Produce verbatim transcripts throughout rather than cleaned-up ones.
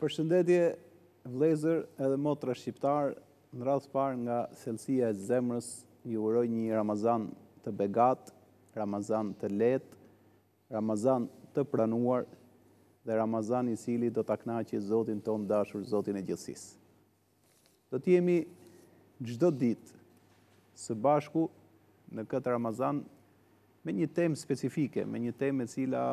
Përshëndetje, vëllezër edhe motra shqiptar, në radhë parë nga thellësia e zemrës, ju uroj një Ramazan të begat, Ramazan të lehtë, Ramazan të pranuar dhe Ramazan i cili do ta kënaqë Zotin ton dashur, Zotin e gjithësisë. Do të jemi çdo ditë së bashku në këtë Ramazan me një temë specifike, me një temë e cila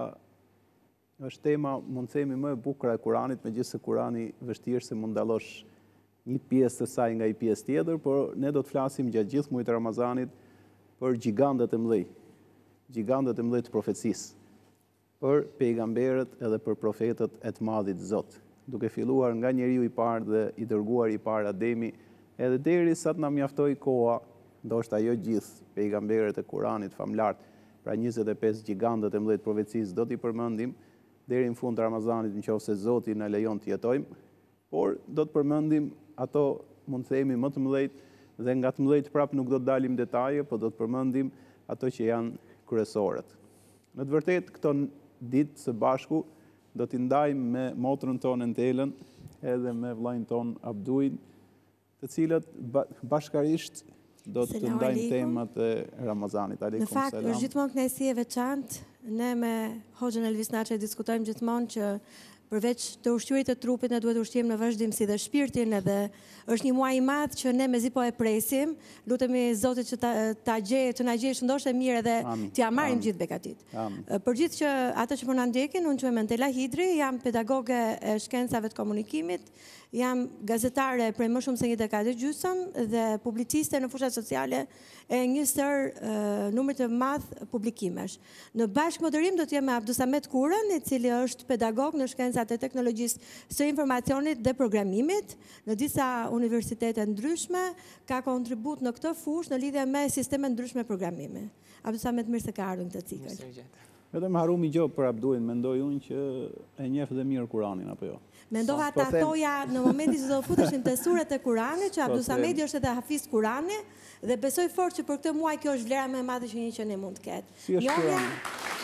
është tema, mund të themi, më e bukur e Kuranit, megjithëse Kurani vështirë se mund dallosh një pjesë të saj nga një pjesë tjetër, por ne do të flasim gjatë gjithë muajit të Ramazanit për gjigantët e mëdhenj, gjigantët e mëdhenj të profecisë, për pejgamberët edhe për profetët e të madhit Zot, duke filluar nga njeriu i parë dhe i dërguari i parë Ademi, edhe derisa të na mjaftoi koha, ndoshta jo gjithë pejgamberët e Kuranit famlart, pra njëzet e pesë gjigantët e mëdhenj të profecisë do t'i përmendim deri në fund të Ramazanit, nëse Zoti na lejon të jetojmë, por do të përmendim ato, mund të themi, më të mëdhenjt dhe nga të mëdhenjt prap nuk do të dalim detaje, por do të përmendim ato që janë kryesorët. Në të vërtetë këto ditë së bashku do t'i ndajmë me motrën tonë Entelën edhe me vllajën ton Abduin, të cilët bashkarisht do të ndajmë temat e Ramazanit. Në fakt, është gjithmonë kënaqësi e veçantë. Ne me Hoxhën Elvis Naçi diskutojmë gjithmonë që përveç të ushqyerit të trupit, ne duhet të ushqejmë në vazhdimsi dhe shpirtin, edhe është një muaj i madh që ne mezi po e presim. Lutemi Zotit që ta, ta gjejë, të na gjejë shëndoshë mirë dhe t'ia marrim gjithë bekatit. Për gjithë që ata që po na ndjekin, unë quhem Entela Hidri, jam pedagoge e shkencave të komunikimit, jam gazetare prej më shumë se një dekadë gjysëm dhe publiciste në fushat sociale e një stër uh, numër të madh publikimesh. Në bashkëmoderim do të jem me Abdusamet Kurën, i cili është pedagog në shkencat e teknologjisë së informacionit dhe programimit në disa universitete ndryshme, ka kontribut në këtë fushë në lidhje me sisteme ndryshme programimi. Abdusamet, mirë se ka ardhur në këtë cikël. Vetëm harrumi gjë për Abduin, mendoj unë që e njeh dhe mirë Kuranin apo jo. Mendova ta thoja në momentin që do futeshim te surat e Kuranit, që Abdusamedi është edhe hafiz Kurani dhe besoj fort që për këtë muaj kjo është vlera më e madhe që një qenie mund të ketë. Si është Kurani?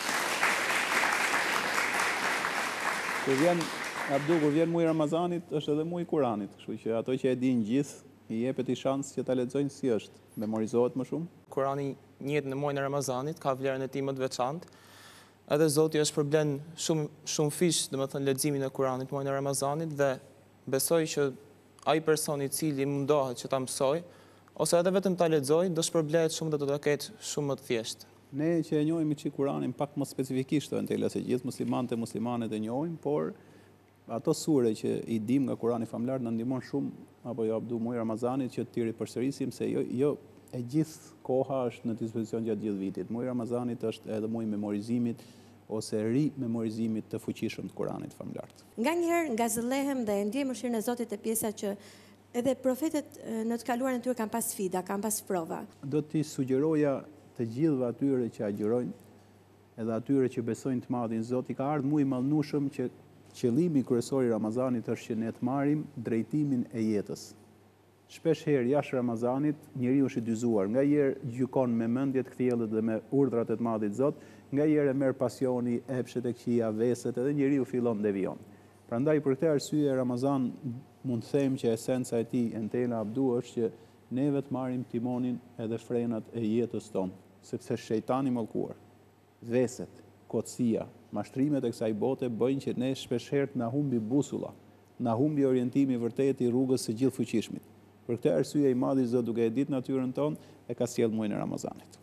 Kur vjen Abdu, kur vjen muaji i Ramazanit, është edhe muaji i Kuranit, kështu që ato që e dinë gjithë, i jepet i shans që ta lexojnë. Si është? Memorizohet më shumë? Kurani njihet në muajin e Ramazanit, ka vlerën e tij më të veçantë. Edhe Zoti është përblen shumë shumë fish, domethënë leximin e Kuranit muajin e Ramazanit dhe besoj që ai person i cili mundohet që ta mësoj ose edhe vetëm ta lexoj, do shpërblehet shumë dhe do ta ketë shumë më të thjeshtë. Ne që e njohim çik Kuranin pak më specifikisht, Entela, se gjithë muslimanët e muslimanet e njohin, por ato sure që i dim nga Kurani famlar na ndihmon shumë, apo jo Abdu, muaji i Ramazanit që të ripërsërisim se jo jo e gjithë koha është në dispozicion gjatë gjithë vitit. Muaji i Ramazanit është edhe muaji i memorizimit ose ri-memorizimit të fuqishëm të Kuranit famlar. Nganjëherë ngazëllehem dhe ndjej mëshirën e Zotit e pjesa që edhe profetët në të kaluarën e tyre kanë pas sfida, kanë pas prova. Do t'i sugjeroja të gjithëve atyre që agjërojnë, edhe atyre që besojnë të madhin Zot, i ka ardhur muaji i mallnushëm që qëllimi kryesor i Ramazanit është që ne të marrim drejtimin e jetës. Shpesh herë jashtë Ramazanit njeriu është i dyzuar, nga herë gjykon me mendje të kthjellët dhe me urdhrat e të madhit Zot, nga herë merr pasioni, epshet e këqija, veset, edhe njeriu fillon devion. Prandaj për këtë arsye Ramazan mund të them që esenca e tij, Entela Abdu, është që neve të marrim timonin edhe frenat e jetës tonë, sepse shejtani mallkuar, veset, kotësia, mashtrimet e kësaj bote bëjnë që ne shpesh herë na humbi busulla, na humbi orientimi vërtet i rrugës së gjithfuqishmit. Për këtë arsye i madhi Zot, duke e ditë natyrën tonë, e ka sjellë muajin e Ramazanit.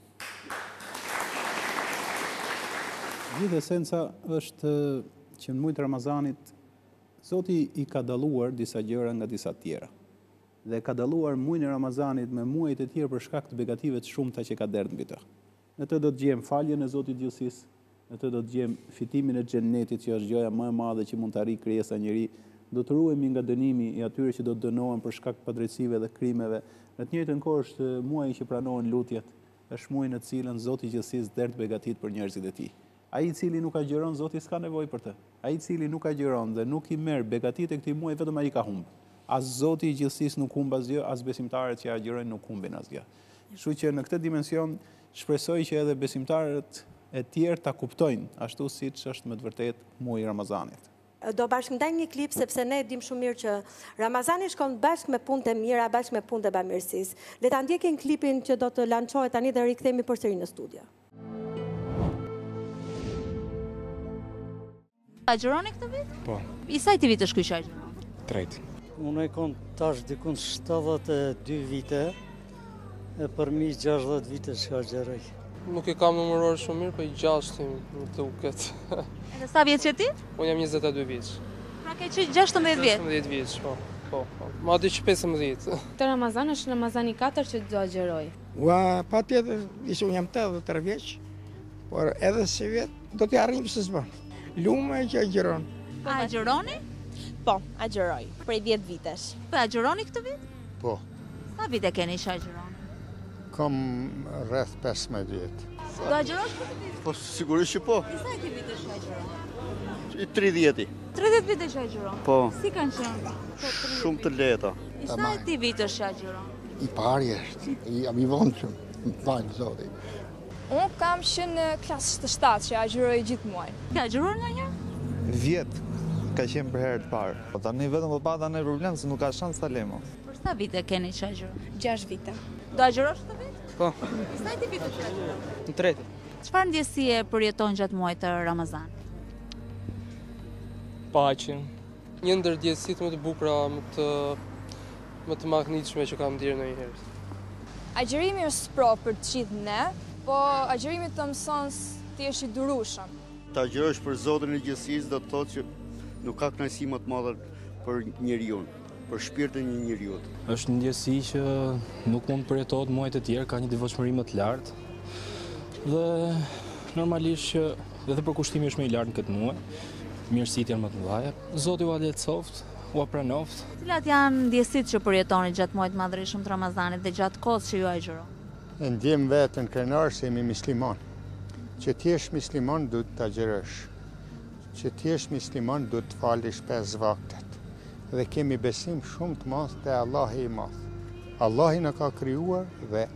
Gjithë esenca është që në muajin e Ramazanit Zoti i ka dalluar disa gjëra nga disa tjera. Dhe ka dalluar muajin e Ramazanit me muajt e tjerë për shkak të begative të shumta që ka derdhë mbi të. Në të do të gjejmë faljen e Zotit gjithësisë, në të do të gjejmë fitimin e xhennetit, që është gjëja më e madhe që mund të arrijë krijesa e njeriu. Do të ruhemi nga dënimi i atyre që do të dënohen për shkak të padrejtësive dhe krimeve. Në të njëjtën kohë është muaji që pranohen lutjet, është muaji në të cilën Zoti i gjithësisë derdh begatit për njerëzit e tij. Ai i cili nuk agjeron, Zoti s'ka nevojë për të. Ai i cili nuk agjeron dhe nuk i merr begatit e këtij muaji, vetëm ai ka humb. As Zoti i gjithësisë nuk humb asgjë, as besimtarët që agjerojnë nuk humbin asgjë. Kështu që në këtë dimension shpresoj që edhe besimtarët e tjerë ta kuptojnë ashtu siç është me të vërtetë muaji i Ramazanit. do bashkëndajmë një klip sepse ne dim shumë mirë që Ramazani shkon bashkë me punët e mira, bashkë me punët e bamirësisë. Le ta ndjekim klipin që do të lançohet tani dhe rikthehemi përsëri në studio. Agjeroni këtë vit? Po. I sajti vit është ky që agjeron? Tret. Unë e kom tash dikun shtatëdhjetë e dy vite, e për mi gjashtëdhjetë vite që agjeroj. Nuk e kam numëruar shumë mirë, po i gjashtim në të uket. Edhe sa vjeç je ti? Unë jam njëzet e dy vjeç. Pra ke që gjashtëmbëdhjetë vjet? gjashtëmbëdhjetë vjeç, po. Po, po. Ma di që pesëmbëdhjetë. Këtë Ramazan është Ramazani katër që do agjeroj. Ua, pa tjetër, ishë unë jam tetëdhjetë e tre vjeç, por edhe si vjetë do t'i arrim se s'bën. Lume që agjeron. A agjeroni? Po, agjeroj, prej dhjetë vitesh. Po agjeroni këtë vit? Po. Sa vite keni që agjeroni? Kam rreth pesëmbëdhjetë vjet. Do agjerosh këtë vit? Po sigurisht që po. I sajti vit është që agjeron? I tridhjeti. tridhjetë vite që agjeron? Po. Si kanë qenë? Shumë të lehta. I sajti vit është që agjeron? I pari është, i jam i vonshëm, më falë zoti. Unë kam që në klasë të shtatë që agjeroj gjithë muaj. Ka agjeruar nga një? Vjet ka qenë për herë të parë. Po tani vetëm po pa tani problem se nuk ka shans ta lemo. Për sa vite keni që agjeron? gjashtë vite. Do agjerosh këtë vit? Po. I sajti vit është që agjeron? Në tretë. Çfarë ndjesie përjeton gjatë muajit të Ramazan? Paqen. Një ndër ndjesitë më të bukura, më të më të mahnitshme që kam ndier ndonjëherë. Agjerimi është sprov për të gjithë ne, po agjerimi të mëson të jesh i durueshëm. Ta agjerosh për Zotin e gjithësisë do të thotë që nuk ka kënaqësi më të madhe për njeriu, për shpirtin e njeriu. Është një ndjesi që nuk mund të përjetohet muajt e tjerë, ka një devotshmëri më të lartë. Dhe normalisht që edhe përkushtimi është më i lartë në këtë muaj, mirësitë janë më të mëdha. Zoti u lehtësoft, u pranoft. Cilat janë ndjesitë që përjetoni gjatë muajit madhërisëm të Ramazanit dhe gjatë kohës që ju agjeroni? E ndjem veten krenar se jemi musliman. Që ti jesh musliman duhet të agjerosh. Që ti jesh musliman duhet të falësh pesë vaktet. Dhe kemi besim shumë të madh te Allahu i Madh. Allahu na ka krijuar dhe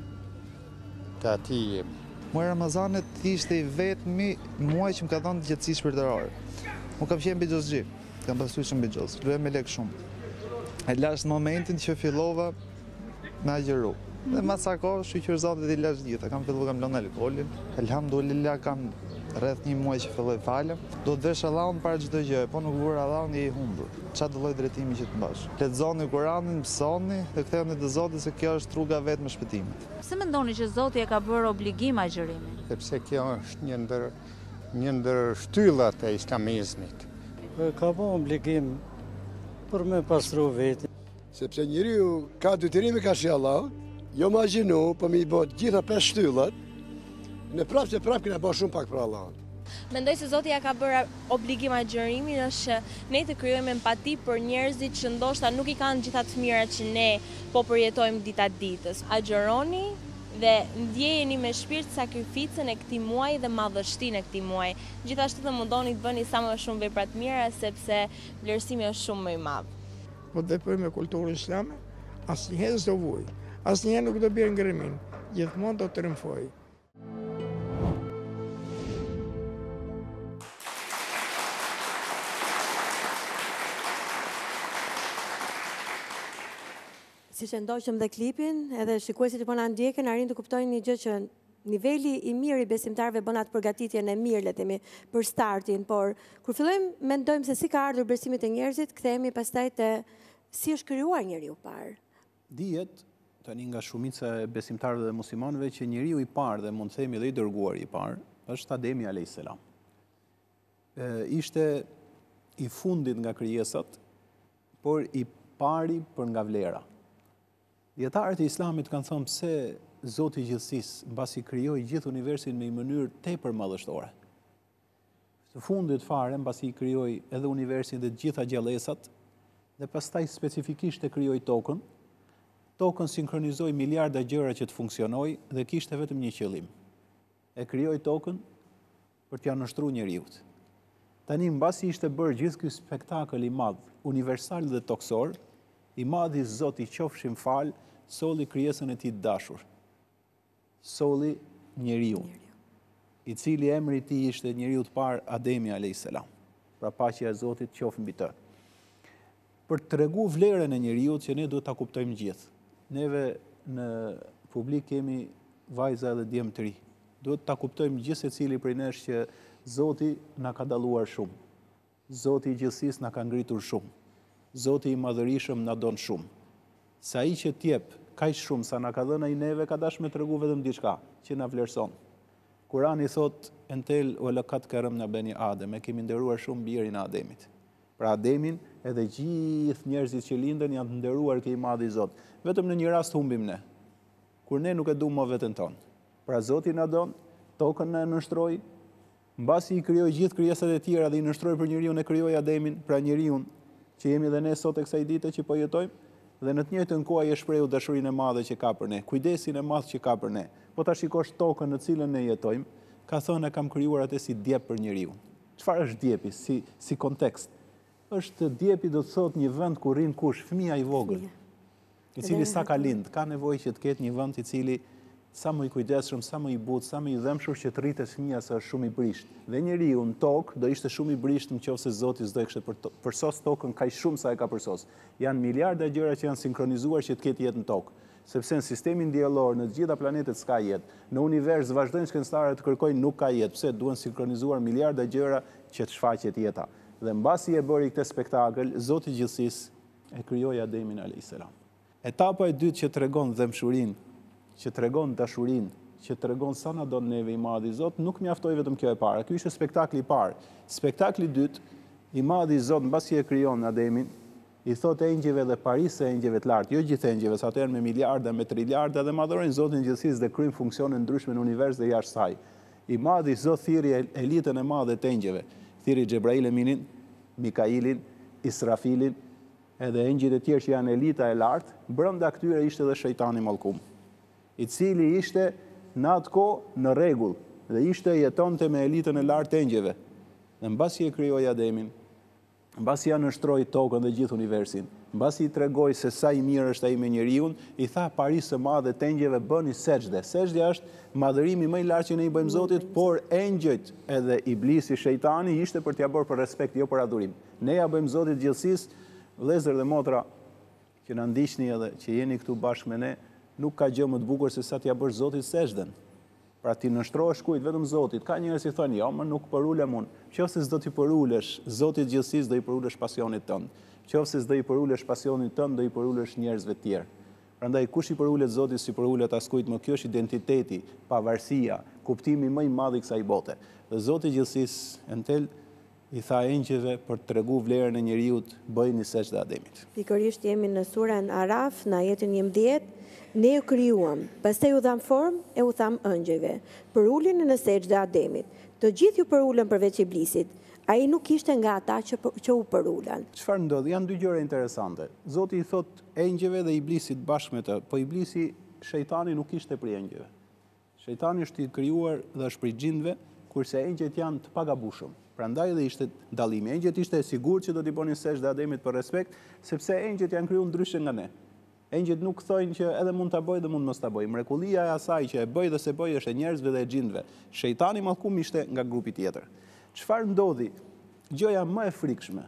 te ati jemi. Muaj Ramazanit ishte i vetmi muaj që më ka dhënë gjatësi shpirtërore. Unë kam qenë bigjozxhi, kam pasur shumë bigjoz, luaj me lek shumë. E lash në momentin që fillova me agjeru. Dhe mas sa kohë shqyqër Zotit i lash gjitha, kam fillu kam lënë alkoolin. Elhamdulillah kam rreth një muaj që filloj falem. Do të vesh Allahun para çdo gjë, po nuk vura Allahun je i humbur. Çfarë do lloj drejtimi që të mbash. Lexoni Kur'anin, mësoni dhe kthehuni te Zoti se kjo është rruga vetëm e shpëtimit. Pse mendoni që Zoti e ka bërë obligim agjerimin? Sepse kjo është një ndër një ndër shtyllat e islamizmit. Ka po obligim për me pastru vetin. Sepse njeriu ka detyrimi ka shi Allahut, jo ma gjinu, për mi bot gjitha pesë shtyllat, në prapë se prapë kena bërë shumë pak për Allahun. Mendoj se Zoti ja ka bërë obligim agjerimin është që ne të krijojmë empati për njerëzit që ndoshta nuk i kanë gjitha të mirat që ne po përjetojmë dita ditës. Agjeroni dhe ndjejeni me shpirt sakrificën e këtij muaji dhe madhështinë e këtij muaji. Gjithashtu të mundoni të bëni sa më shumë vepra të mira sepse vlerësimi është shumë më i madh. Po të vepoj me kulturën islame, asnjëherë s'do vuj, asnjëherë nuk do bjerë ngrimin, gjithmonë do të triumfoj. Si që ndoqëm dhe klipin, edhe shikuesit që po na ndjekën, arrin të kuptojnë një gjë që niveli i mirë i besimtarëve bën atë përgatitjen e mirë, le të themi, për startin, por kur fillojmë mendojmë se si ka ardhur besimi te njerëzit, kthehemi pastaj te si është krijuar njeriu parë. Dihet tani nga shumica e besimtarëve dhe muslimanëve që njeriu i parë dhe mund të themi dhe i dërguari i parë është Ademi alayhis salam. Ë ishte i fundit nga krijesat, por i pari për nga vlera. Dietarët e Islamit kanë thënë pse Zoti i gjithësisë mbasi krijoi gjithë universin me një mënyrë tepër madhështore. Së fundit fare mbasi i krijoi edhe universin dhe të gjitha gjallësat dhe pastaj specifikisht e krijoi tokën. Tokën sinkronizoi miliarda gjëra që të funksionojë dhe kishte vetëm një qëllim. E krijoi tokën për t'ia nështruar njeriut. Tani mbasi ishte bërë gjithë ky spektakël i madh, universal dhe toksor, i madhi Zoti qofshim fal, solli krijesën e tij të dashur. Solli njeriu, i cili emri i tij ishte njeriu të parë Ademi alayhis salam. pra paqja e Zotit qofë mbi të. Për të tregu vlerën e njeriut që ne duhet ta kuptojmë gjithë. Neve në publik kemi vajza dhe djemë të ri. Duhet ta kuptojmë gjithë secili prej nesh që Zoti na ka dalluar shumë. Zoti i gjithësisë na ka ngritur shumë. Zoti i madhërisëm na don shumë. Sa ai që t'jep kaq shumë sa na ka dhënë ai neve, ka dashur me tregu vetëm diçka, që na vlerëson. Kurani thot entel o lakat karamna bani Adem, e kemi nderuar shumë birin e Ademit. Pra Ademin edhe gjithë njerëzit që lindën janë të nderuar ke i madhi Zot. Vetëm në një rast humbim ne, kur ne nuk e duam më veten tonë. Pra Zoti na don, tokën na nështroi, mbasi i krijoi gjithë krijesat e tjera dhe i nështroi për njeriu, e krijoi Ademin, pra njeriu që jemi dhe ne sot e kësaj dite që po jetojmë, dhe në të njëjtën kohë ai e shprehu dashurinë e madhe që ka për ne, kujdesin e madh që ka për ne. Po ta shikosh tokën në cilën ne jetojmë, ka thënë e kam krijuar atë si djep për njeriu. Çfarë është djepi si si kontekst? Është djepi do të thotë një vend ku rrin kush, fëmia i vogël, i cili sa ka lind, ka nevojë që të ketë një vend i cili sa më i kujdesshëm, sa më i butë, sa më i dhëmshur që të rritet fëmia sa është shumë i brisht. Dhe njeriu në tokë do ishte shumë i brisht nëse Zoti s'do e kishte përsos tokën kaq shumë sa e ka përsos. Janë miliarda gjëra që janë sinkronizuar që të ketë jetë në tokë. Sepse në sistemin diellor në të gjitha planetet s'ka jetë. Në univers vazhdojnë shkencëtarët të kërkojnë nuk ka jetë. Pse duhen sinkronizuar miliarda gjëra që të shfaqet jeta. Dhe mbasi e bëri këtë spektakël, Zoti i gjithësisë e krijoi Ademin alayhis salam. Etapa e dytë që tregon dëmshurinë, që tregon dashurinë, që tregon sa na don neve i madhi Zot, nuk mjaftoi vetëm kjo e para. Ky ishte spektakli i parë. Spektakli i dytë, i madhi Zot mbasi e krijon Ademin, i thot engjëve dhe parisë e engjëve të lartë, jo gjithë engjëve, sa të janë me miliarda, me triliarda dhe madhërojnë Zotin gjithësisë dhe kryjnë funksione ndryshme në univers dhe jashtë saj. I madhi Zot thiri elitën e madhe të engjëve, thiri Xhebrail Eminin, Mikailin, Israfilin, edhe engjëjt e tjerë që janë elita e lartë, brenda këtyre ishte dhe shejtani mallkum, i cili ishte në atë kohë në rregull dhe ishte jetonte me elitën e lartë të engjëve. Dhe mbasi e krijoi Ademin, mbasi ja nështroi tokën dhe gjithë universin, mbasi i tregoi se sa i mirë është ai me njeriu, i tha parisë së madhe të engjëve bëni sejdë. Sejdja është madhërimi më i lartë që ne i bëjmë Zotit, por engjëjt edhe iblisi, shejtani ishte për t'ia bërë për respekt, jo për adhurim. Ne ja bëjmë Zotit gjithësisë, vëllezër dhe motra që na ndiqni edhe që jeni këtu bashkë me ne, nuk ka gjë më të bukur se sa t'ia bësh Zotit sejdën. Pra ti nështrohesh kujt vetëm Zotit. Ka njerëz që thonë, "Jo, më nuk përulem unë." Nëse s'do ti përulesh, Zoti i gjithësisë do i përulesh pasionit tënd. Nëse s'do i përulesh pasionit tënd, do i përulesh njerëzve të tjerë. Prandaj kush i përulet Zotit, si përulet askujt më. Kjo është identiteti, pavarësia, kuptimi më i madh i kësaj bote. Dhe Zoti i gjithësisë entel i tha engjëve për të treguar vlerën e njeriu, bëjini sejdë Ademit. Pikërisht jemi në surën Araf, në ajetin njëmbëdhjetë. Ne u krijuam, pastaj u dham formë e u tham ëngjëjve. Përuleni në sejdë Ademit. Të gjithë ju përulën përveç iblisit. Ai nuk ishte nga ata që, që u përulan. Çfarë ndodhi? Janë dy gjëra interesante. Zoti i thot engjëjve dhe iblisit bashkë me të, po iblisi, shejtani nuk ishte prej engjëjve. Shejtani është i krijuar dhe është prej xhinëve, kurse engjëjt janë të pagabushëm. Prandaj dhe ishte dallimi. Engjëjt ishte e sigurt që do t'i bënin sejdë Ademit për respekt, sepse engjëjt janë krijuar ndryshe nga ne. Engjëjt nuk thojnë që edhe mund ta bëj dhe mund mos ta bëj. Mrekullia e asaj që e bëj dhe se bëj është e njerëzve dhe e xhinëve. Shejtani mallkum ishte nga grupi tjetër. Çfarë ndodhi? Gjëja më e frikshme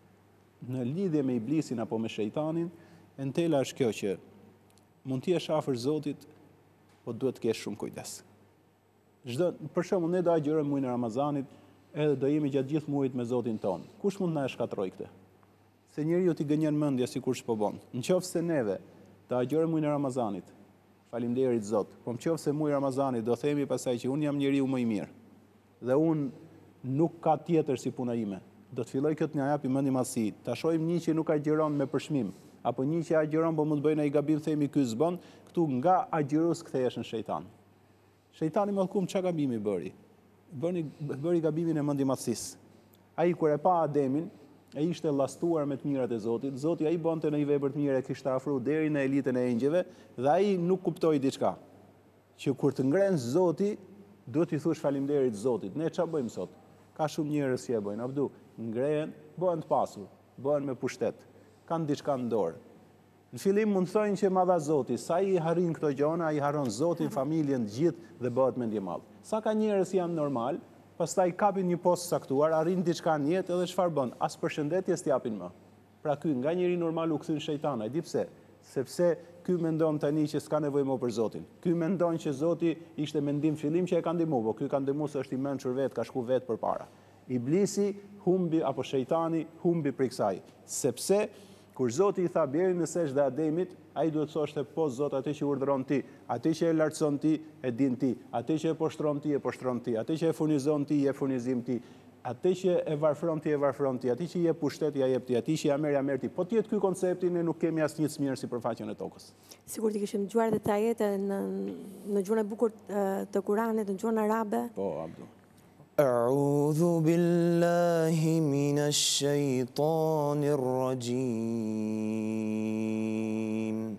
në lidhje me iblisin apo me shejtanin, entela është kjo që mund t'i jesh afër Zotit, po duhet të kesh shumë kujdes. Çdo, për shembull, ne do agjërojmë muajin e Ramazanit, edhe do jemi gjatë gjithë muajit me Zotin ton. Kush mund na e shkatrojë këtë? Se njeriu t'i gënjen mendja sikur s'po bën. Nëse neve të agjërojmë muajin e Ramazanit, faleminderit Zot, po nëse muaji i Ramazanit do themi pasaj që un jam njeriu më i mirë dhe un nuk ka tjetër si puna ime, do të filloj këtë një japi mendi madhësi. Ta shohim një që nuk agjëron me përshmim, apo një që agjëron po mund të bëjnë ai gabim, themi ky s'bën, këtu nga agjërues kthehesh në shejtan. Shejtani mallkum çka gabimi bëri? Bëri bëri gabimin e mendi madhësisë. Ai kur e pa Ademin, ai ishte llastuar me të mirat e Zotit. Zoti ai bënte në një vepër të mirë, e kishte afruar deri në elitën e engjëve dhe ai nuk kuptoi diçka. Që kur të ngren Zoti, duhet t'i thush faleminderit Zotit. Ne ç'a bëjmë sot? Ka shumë njerëz që e bëjnë, abdu, ngrehen, bëhen të pasur, bëhen me pushtet, kanë diçka në dorë. Në fillim mund thonë që ma dha Zoti, sa i harrin këto gjona, i harron Zotin, familjen, gjithë dhe bëhet mendje madh. Sa ka njerëz janë normal, pastaj kapin një post saktuar, arrin diçka në jetë edhe çfarë bën? As përshëndetje s'tjapin më. Pra ky nga njeri normal u kthyn shejtana, e di pse? Sepse ky mendon tani që s'ka nevojë më për Zotin. Ky mendon që Zoti ishte mendim fillim që e ka ndihmu, po ky ka ndihmu se është i mençur vetë, ka shku vetë përpara. Iblisi humbi apo shejtani humbi prej kësaj, sepse kur Zoti i tha bjeri në sejdë Ademit, ai duhet thoshte po Zot, atë që urdhëron ti, atë që e lartëson ti, e din ti, atë që e poshtron ti, e poshtron ti, atë që e furnizon ti, e furnizim ti, atë që e varfron ti, e varfron ti, atë që je pushtet, ja jep ti, atë që ja merr, ja merr ti. Po tjetë ky koncepti, ne nuk kemi asnjë të mirë si përfaqen e tokës. Sigur të kishim dëgjuar detajet në në gjuhën e bukur të Kuranit, në gjuhën arabe. Po, Abdu. أعوذ بالله من الشيطان الرجيم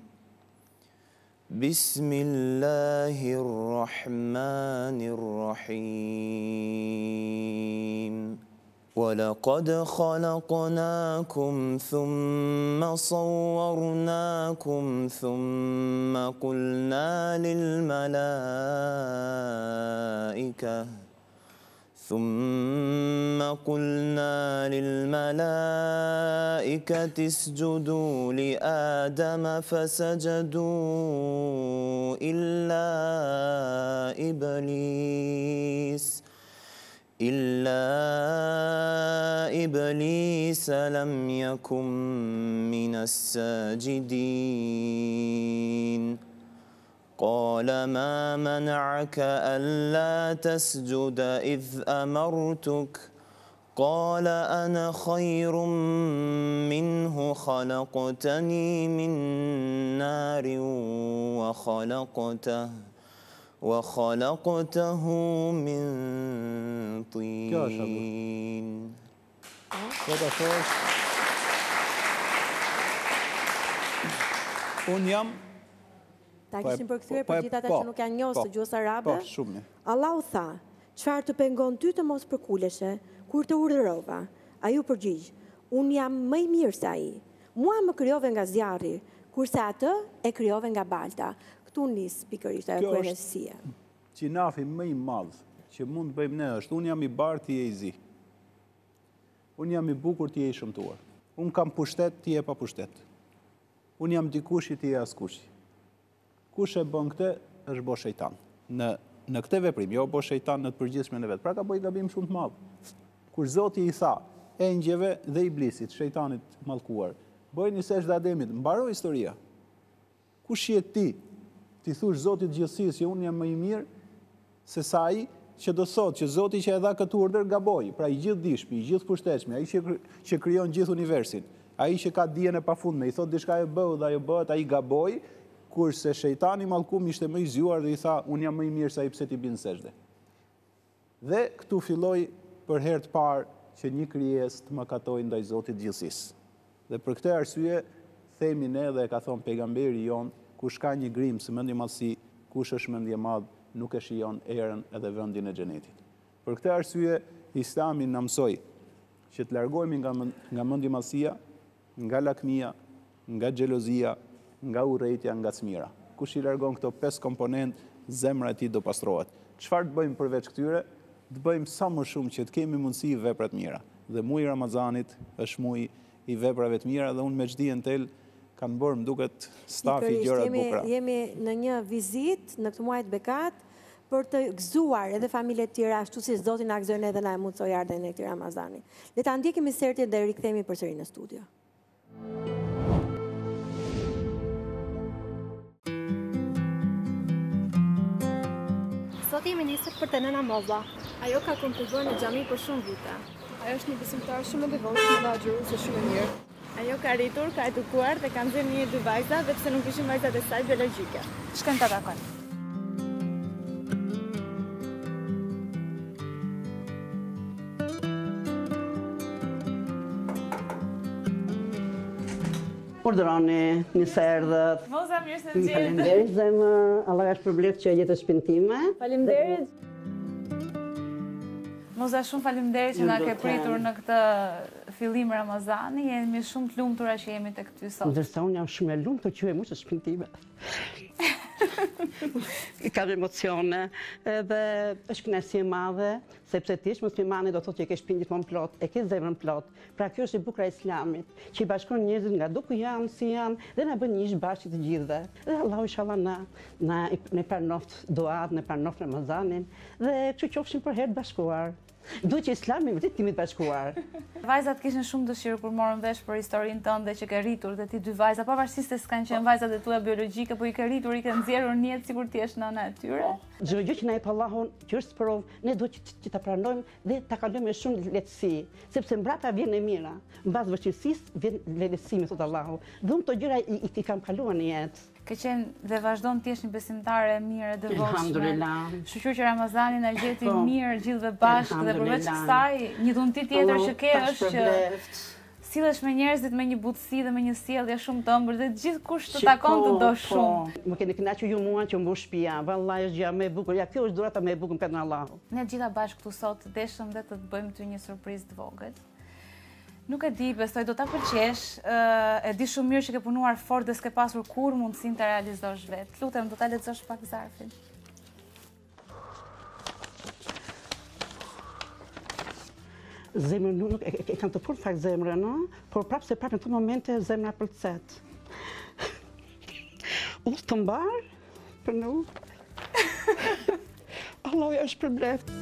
بسم الله الرحمن الرحيم ولقد خلقناكم ثم صورناكم ثم قلنا للملائكة ثم قلنا للملائكة اسجدوا لآدم فسجدوا إلا إبليس إلا إبليس لم يكن من الساجدين قال ما منعك ألا تسجد إذ أمرتك قال أنا خير منه خلقتني من نار وخلقته وخلقته من طين. Unë jam Ta kishim përkthyer për gjithë ata që nuk janë njohës të gjuhës arabe. Po, shumë. Allahu tha, çfarë të pengon ty të mos përkuleshe kur të urdhërova? Ai u përgjigj, unë jam më i mirë se ai. Mua më krijove nga zjarri, kurse atë e krijove nga balta. Këtu nis pikërisht ajo kryenesia. Qinafi më i madh që mund të bëjmë ne është, unë jam i bardh, ti je i zi. Unë jam i bukur, ti je i shëmtuar. Unë kam pushtet, ti je pa pushtet. Unë jam dikushi, ti je askushi. Kush e bën këtë, është bo shejtan. Në, në këtë veprim, jo bo shejtan në të përgjithshmen e vetë. Pra ka bëj gabim shumë të madh. Kur Zoti i tha, engjëve dhe iblisit, shejtanit mallkuar, bëjnë sejdë Ademit, mbaroi historia. Kush je ti? Ti thush Zotit gjithësisë që unë jam më i mirë se sa ai që do thotë që Zoti që e dha këtë urdhër gaboi. Pra i gjithë dishmi, i gjithë pushtetshmi, ai që që krijon gjithë universin, ai që ka dijen e pafundme, i thotë diçka e bëu dhe ajo bëhet, ai gaboi. Kurse shejtani mallkum ishte më i zgjuar dhe i tha, unë jam më i mirë se ai, pse ti bën sejdë. Dhe këtu filloi për herë të parë që një krijesë të mëkatojë ndaj Zotit gjithësisë. Dhe për këtë arsye themi ne dhe e ka thënë pejgamberi jon, kush ka një grim së mendje madhsi, kush është mendje madh, nuk e shijon erën edhe vendin e xhenetit. Për këtë arsye Islami na mësoi që të largohemi nga nga mendje madhësia, nga lakmia, nga xhelozia, nga urrejtja, nga çmira. Kush i largon këto pesë komponent, zemra e tij do pastrohet. Çfarë të bëjmë përveç këtyre? Të bëjmë sa më shumë që të kemi mundësi i vepra të mira. Dhe muaji i Ramazanit është muaji i veprave të mira dhe unë me çdijen tel kanë bërë më duket stafi gjëra të bukura. Jemi në një vizitë në këtë muaj të bekat për të gëzuar edhe familjet të tjera ashtu si Zoti na gëzon edhe na mundsoi ardhen e këtij Ramazani. Le ta ndjekim insertin dhe rikthehemi përsëri në studio. Sot jemi nisur për të nëna Moza. Ajo ka kontribuar në xhami për shumë vite. Ajo është një besimtar shumë e devotshme dhe agjëruese shumë e mirë. Ajo ka rritur, ka edukuar dhe ka nxjerrë një dy vajza dhe pse nuk ishin vajzat e saj biologjike. Shkojmë ta takojmë. Urdhëroni, një se erdhët. Moza, mirë se vjen. Faleminderit zemër, Allah ka shpërblet që jetë shtëpinë time. Faleminderit. Moza, shumë faleminderit që na ke pritur në këtë fillim Ramazani. Jemi shumë të lumtura që jemi tek ty sot. Ndërsa unë jam shumë e lumtur që ju e mua në shtëpinë time. Ka emocione dhe është kënaqësi e madhe, sepse ti je muslimane do të thotë që ke shpinën gjithmonë plot, e ke zemrën plot. Pra kjo është e bukur e Islamit, që i bashkon njerëzit nga do ku janë, si janë, dhe na bën një ish bashkë të gjithëve. Dhe Allahu inshallah na na ne pranoft duat, ne pranoft Ramazanin dhe kështu qofshin për herë të bashkuar. Duhet që Islami vërtet timi të bashkuar. Vajzat kishin shumë dëshirë kur morën vesh për historinë tënde që ke rritur dhe ti dy vajza, pavarësisht se s'kanë qenë vajzat e tua biologjike, po i ke rritur, i ke nxjerrur në jetë sikur ti je nëna e tyre. Çdo gjë që na jep Allahu, që është sprov, ne duhet që ta pranojmë dhe ta kalojmë me shumë lehtësi, sepse mbrapa vjen e mira. Mbas vështirësisë vjen lehtësimi, thot Allahu. Dhe unë këto gjëra i, i kam kaluar në jetë. Ke qenë dhe vazhdon të jesh një besimtare e mirë e devotshme. Alhamdulillah. Shoqëro që Ramazanin na gjeti mirë gjithëve bashkë dhe përveç kësaj, një dhunti tjetër që ke është që sillesh me njerëzit me një butësi dhe me një sjellje shumë të ëmbël dhe gjithkusht të takon të do shumë. Më keni kënaqur ju mua që mbush shtëpia. Vallahi është gjë më e bukur. Ja kjo është dhurata më e bukur për Allahu. Ne gjitha bashkë këtu sot deshëm dhe të të bëjmë ty një surprizë të vogël. Nuk e di, besoj do ta pëlqesh, e di shumë mirë që ke punuar fort dhe s'ke pasur kur mundësinë të realizosh vetë. Lutem, do ta lexosh pak zarfin. Zemrën nuk e, e kam të fort fakt zemrën, no? Por prapë se prapë në të momente zemra përcet. Ullë të mbar për në u. Allah është për bleft.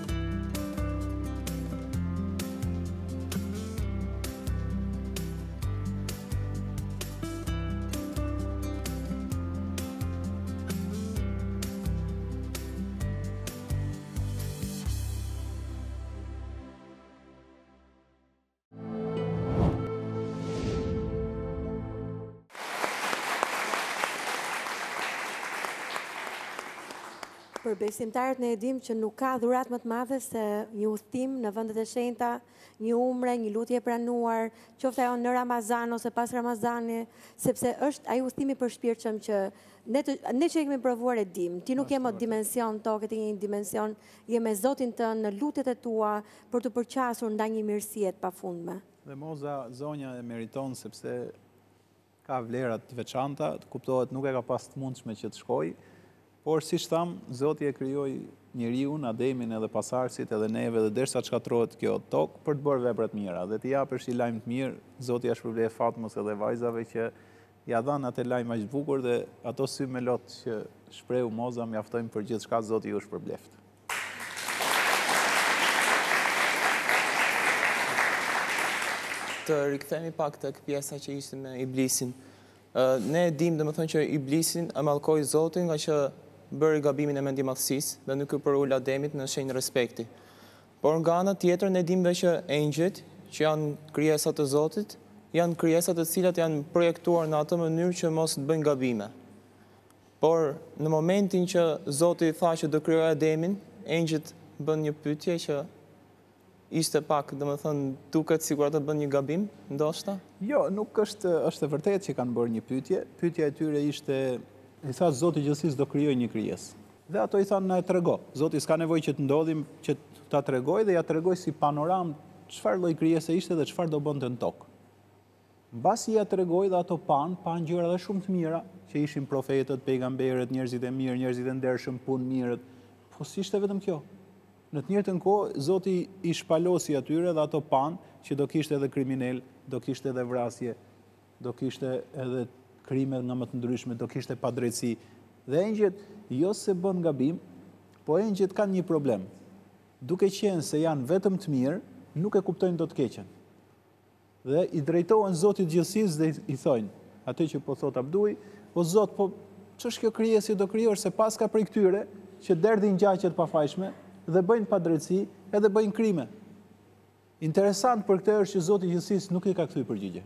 Për besimtarët ne e dim që nuk ka dhurat më të madhe se një udhtim në vendet e shenjta, një umre, një lutje e pranuar, qoftë ajo në Ramazan ose pas Ramazani, sepse është ai udhtimi përshpirtshëm që ne të, ne që e kemi provuar e dim. Ti nuk je më dimension tokë, ti je një dimension, je me Zotin tënd në lutjet e tua për të përqasur ndaj një mirësie të pafundme. Dhe moza zonja e meriton sepse ka vlerat të veçanta, të kuptohet nuk e ka pas të mundshme që të shkojë. Por, si shtam, Zoti e krijoi njeriun, Ademin edhe pasardhësit edhe neve dhe derisa çkatërrohet kjo tokë për të bërë vepra të mira. Dhe të japësh një lajm të mirë, Zoti ja shpërblet Fatmës edhe vajzave që ja dhanë atë lajm aq të bukur dhe ato sy me lot që shprehu moza mjaftojnë për gjithçka, Zoti ju shpërbleft. Të rikthehemi pak tek pjesa që ishte me Iblisin. Ne e dim, domethënë që Iblisin e mallkoi Zotin nga që bëri gabimin e mendimadhësisë dhe nuk i përul Ademit në shenjë respekti. Por nga ana tjetër ne dim që engjëjt, që janë krijesa të Zotit, janë krijesa të cilat janë projektuar në atë mënyrë që mos të bëjnë gabime. Por në momentin që Zoti tha që do krijojë Ademin, engjëjt bën një pyetje që ishte pak, domethënë, duket sikur ata bën një gabim, ndoshta? Jo, nuk është është e vërtetë që kanë bërë një pyetje. Pyetja e tyre ishte, i tha Zoti i gjithësisë do krijojë një krijesë. Dhe ato i thanë na e trego. Zoti s'ka nevojë që të ndodhim, që ta tregoj dhe ja tregoj si panoram çfarë lloj krijese ishte dhe çfarë do bënte në tokë. Mbasi ja tregoi dhe ato pan, pan gjëra edhe shumë të mira, që ishin profetët, pejgamberët, njerëzit e mirë, njerëzit e ndershëm, punë mirët. Po si ishte vetëm kjo? Në të njëjtën kohë, Zoti i shpalosi atyre dhe ato pan që do kishte edhe kriminal, do kishte edhe vrasje, do kishte edhe krime nga më të ndryshme, do kishte padrejtësi. Dhe engjëjt jo se bën gabim, po engjëjt kanë një problem. Duke qenë se janë vetëm të mirë, nuk e kuptojnë dot keqen. Dhe i drejtohen Zotit gjithësisë dhe i thojnë, atë që po thot Abdui, o Zot, po ç'është kjo krijesë do krijosh se paska prej këtyre që derdhin ngjaqe të pafajshme dhe bëjnë padrejtësi edhe bëjnë krime. Interesant për këtë është që Zoti i gjithësisë nuk i ka kthyer përgjigje.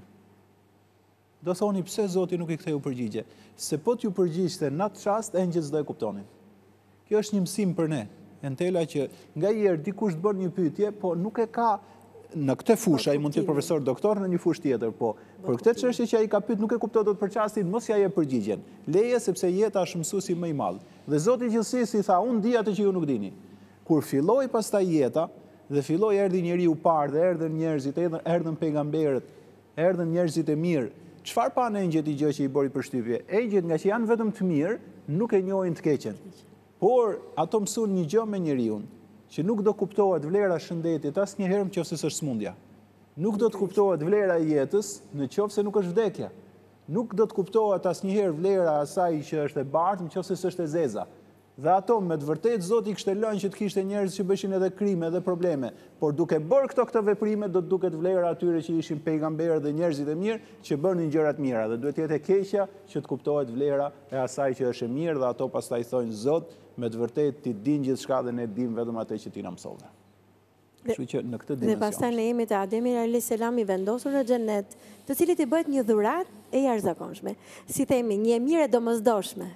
Do thoni pse Zoti nuk i ktheu përgjigje, se po t'ju përgjigjte në atë çast engjëjt s'do e kuptonin. Kjo është një mësim për ne. Entela që nga herë dikush të bën një pyetje, po nuk e ka në këtë fushë, ai mund të jetë profesor doktor në një fushë tjetër, po për këtë çështje që ai ka pyet nuk e kupton dot për çastin, mos ja jep përgjigjen. Leje sepse jeta është mësuesi më i madh. Dhe Zoti i gjithësisë i tha, unë di atë që ju nuk dini. Kur filloi pastaj jeta dhe filloi erdhi njeriu i parë dhe erdhën njerëzit, erdhën pejgamberët, erdhën njerëzit e mirë Çfarë pa në engjët i gjë që i bori përshtypje? Engjët nga që janë vetëm të mirë, nuk e njohin të keqen. Por ato mëson një gjë me njeriu, që nuk do kuptohet vlera e shëndetit asnjëherë nëse është smundja. Nuk do të kuptohet vlera e jetës nëse nuk është vdekja. Nuk do të kuptohet asnjëherë vlera e asaj që është e bardhë nëse s'është e zeza. Dhe ato me të vërtetë Zoti i kishte lënë që të kishte njerëz që bëshin edhe krime edhe probleme, por duke bërë këto këto veprime do të duket vlera atyre që ishin pejgamberë dhe njerëzit e mirë që bënin gjërat mira, dhe duhet jetë e keqja që të kuptohet vlera e asaj që është e mirë, dhe ato pastaj thonë Zot, me të vërtetë ti din gjithçka dhe ne dim vetëm atë që ti na mësove. Kështu që në këtë dimension. Dhe pastaj ne jemi te Ademi alayhis salam i vendosur në xhenet, të cilit i bëhet një dhuratë e jashtëzakonshme. Si themi, një e mirë e domosdoshme.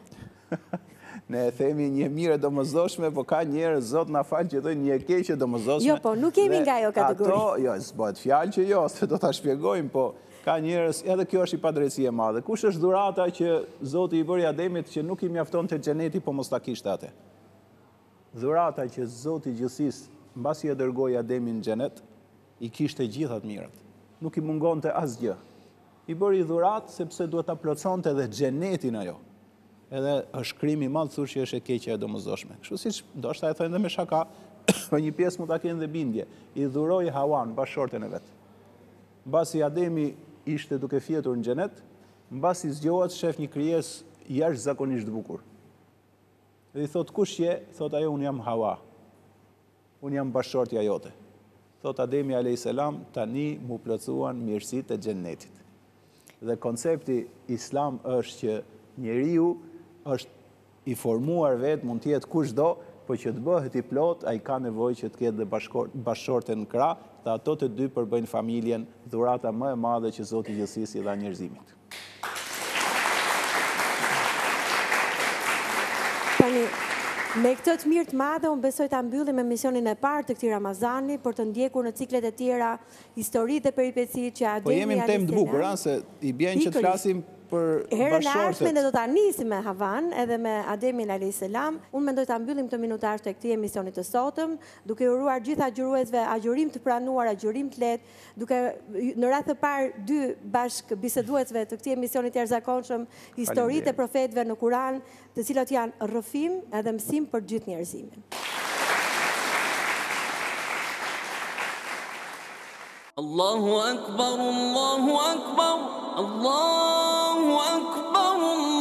Ne e themi një mirë e domosdoshme, po ka njerëz, Zot na fal, që thonë një e keqe domosdoshme. Jo, po nuk jemi nga ajo kategori. Ato, jo, s'bëhet fjalë që jo, se do ta shpjegojmë, po ka njerëz, edhe kjo është i padrejtësi e madhe. Kush është dhurata që Zoti i bëri Ademit që nuk i mjaftonte xheneti, po mos ta kishte atë? Dhurata që Zoti i gjithësisë mbasi e dërgoi Ademin në xhenet, i kishte gjitha të mirat. Nuk i mungonte asgjë. I bëri dhuratë sepse duhet ta plotësonte edhe xhenetin ajo. Edhe është krimi i madh thosh që është e keqja e domosdoshme. Kështu siç ndoshta e thonë edhe me shaka, po një pjesë mund ta kenë dhe bindje. I dhuroi Hawan bashorten e vet. Mbasi Ademi ishte duke fjetur në xhenet, mbasi zgjohet shef një krijesë jashtëzakonisht bukur. Dhe i thot kush je? Thot ajo un jam Hawa. Un jam bashortja jote. Thot Ademi alayhis salam, tani mu plotësuan mirësitë e xhenetit. Dhe koncepti islam është që njeriu është i formuar vetë, mund të jetë kushdo, po që të bëhet i plot, ai ka nevojë që të ketë dhe bashkëshorte në krah, dhe ato të dy përbëjnë familjen, dhurata më e madhe që Zoti i gjithësisë i dha njerëzimit. Tani, me këtë të mirë të madhe, unë besoj ta mbyllim me misionin e parë të këtij Ramazani, për të ndjekur në ciklet e tjera histori dhe peripeci që Ademi. Po jemi në temë të bukur, se i bjen që të flasim për herën e ardhshme bashortet. ne do ta nisim me Havan edhe me Ademin alayhis salam. Unë mendoj ta mbyllim këtë minutazh të këtij emisioni të sotëm, duke uruar gjitha agjëruesve agjërim të pranuar, agjërim të lehtë, duke në radhë të parë dy bashk biseduesve të këtij emisioni të jashtëzakonshëm, historitë e profetëve në Kur'an, të cilat janë rrëfim edhe mësim për gjithë njerëzimin. Allahu akbar, Allahu akbar, Allahu akbar,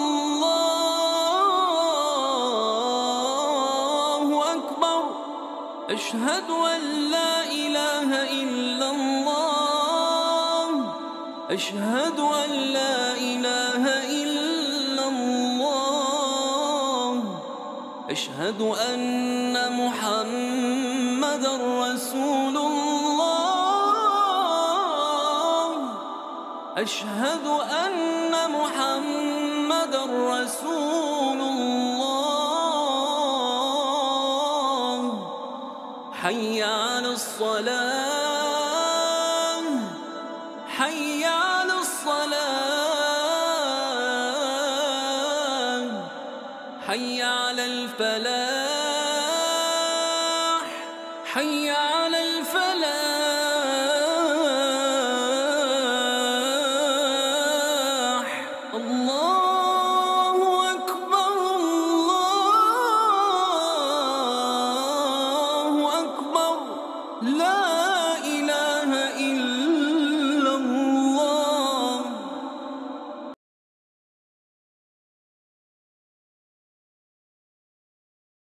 Allahu akbar. Ashhadu an la ilaha illa Allah. Ashhadu an la ilaha illa Allah. Ashhadu anna Muhammadar Rasulullah. أشهد أن محمد رسول الله حي على الصلاة حي على الصلاة حي على الفلاح حي على الفلاح لا